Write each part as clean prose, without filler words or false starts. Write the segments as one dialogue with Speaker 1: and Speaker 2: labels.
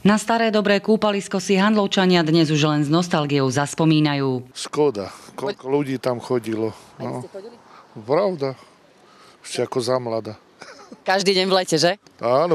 Speaker 1: Na staré dobré kúpalisko si Handlovčania dnes už len s nostalgiou zaspomínajú.
Speaker 2: Škoda, koľko ľudí tam chodilo. No. Pravda, ešte ako za mladá.
Speaker 1: Každý deň v lete, že?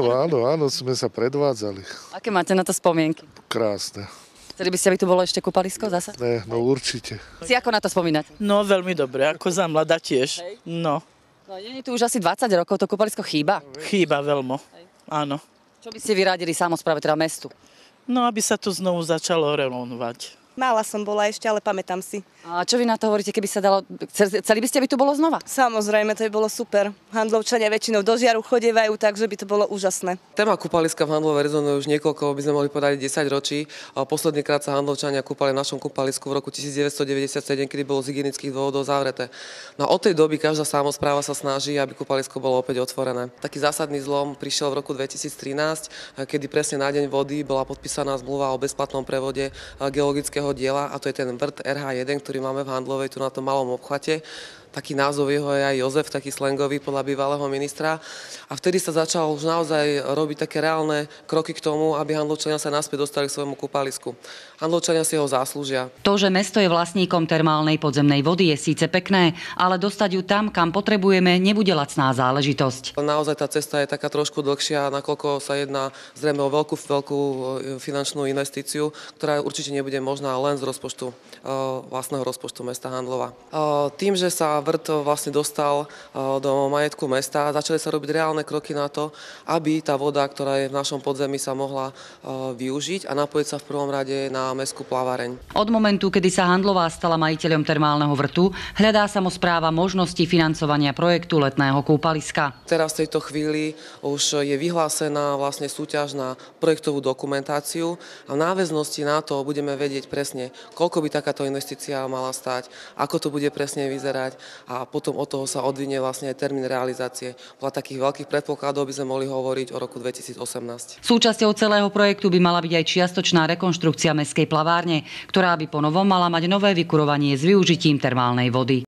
Speaker 2: Áno, sme sa predvádzali.
Speaker 1: Aké máte na to spomienky?
Speaker 2: Krásne.
Speaker 1: Chceli by ste, aby tu bolo ešte kúpalisko zasa?
Speaker 2: Ne, no určite.
Speaker 1: Si ako na to spomínate?
Speaker 3: No veľmi dobre, ako za mladá tiež. No,
Speaker 1: No nie je tu už asi 20 rokov, to kúpalisko chýba.
Speaker 3: chýba veľmi. Áno.
Speaker 1: Čo by ste vyradili samospráve, teda mestu?
Speaker 3: No, aby sa to znovu začalo renovovať.
Speaker 4: Mála som bola ešte, ale pamätám si.
Speaker 1: A čo vy na to hovoríte, keby sa dalo... Chceli by ste, aby tu bolo znova?
Speaker 4: Samozrejme, to by bolo super. Handlovčania väčšinou do Žiaru chodievajú, takže by to bolo úžasné.
Speaker 5: Téma kúpaliska v Handlove rezonuje už niekoľko, by sme mohli povedať 10 ročí. Posledný krát sa Handlovčania kúpali v našom kúpalisku v roku 1997, kedy bolo z hygienických dôvodov zavreté. No a od tej doby každá samospráva sa snaží, aby kúpalisko bolo opäť otvorené. Taký zásadný zlom prišiel v roku 2013, kedy presne na deň vody bola podpísaná zmluva o bezplatnom prevode geologického diela, a to je ten vrt RH1, ktorý máme v Handlovej, tu na tom malom obchvate. Taký názov jeho je aj Jozef, taký slangový podľa bývalého ministra. A vtedy sa začalo už naozaj robiť také reálne kroky k tomu, aby Handlovčania sa naspäť dostali k svojmu kúpalisku. Handlovčania si ho zaslúžia.
Speaker 1: To, že mesto je vlastníkom termálnej podzemnej vody, je síce pekné, ale dostať ju tam, kam potrebujeme, nebude lacná záležitosť.
Speaker 5: Naozaj tá cesta je taká trošku dlhšia, nakoľko sa jedná zrejme o veľkú finančnú investíciu, ktorá určite nebude možná len z rozpočtu, vlastného rozpočtu mesta Handlova. Tým, že sa vrt vlastne dostal do majetku mesta, začali sa robiť reálne kroky na to, aby tá voda, ktorá je v našom podzemí, sa mohla využiť a napojiť sa v prvom rade na mestskú plaváreň.
Speaker 1: Od momentu, kedy sa Handlová stala majiteľom termálneho vrtu, hľadá samospráva možnosti financovania projektu letného kúpaliska.
Speaker 5: Teraz v tejto chvíli už je vyhlásená vlastne súťaž na projektovú dokumentáciu a v náväznosti na to budeme vedieť presne, koľko by takáto investícia mala stáť, ako to bude presne vyzerať a potom od toho sa odvinie vlastne aj termín realizácie. Podľa takých veľkých predpokladov by sme mohli hovoriť o roku 2018.
Speaker 1: Súčasťou celého projektu by mala byť aj čiastočná rekonštrukcia mestskej plavárne, ktorá by ponovom mala mať nové vykurovanie s využitím termálnej vody.